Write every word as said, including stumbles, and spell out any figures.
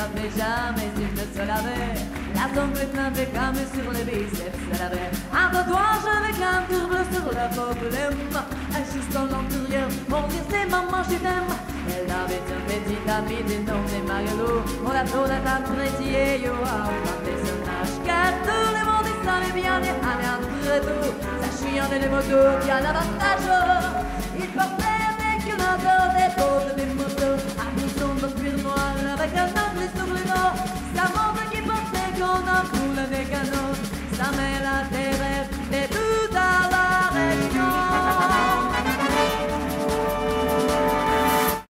savait jamais s'il ne se lavait. La sanglette n'avait qu'un sur les biceps, elle avait un tatouage avec un cœur bleu sur la paume. Un juste dans l'intérieur pour dire c'est maman je t'aime. Elle avait un petit ami dénommé Mario. On l'appelait un prêtier, yo, un personnage car tout le monde il savait bien les aller entre tout. Ça chienne les motos qui a l'avantage. Il portait avec une odeur des potes des motos. Un blouson de cuir noir avec un angle sur le dos. Sa montre qui portait qu'on a pour le mécano. Sa mère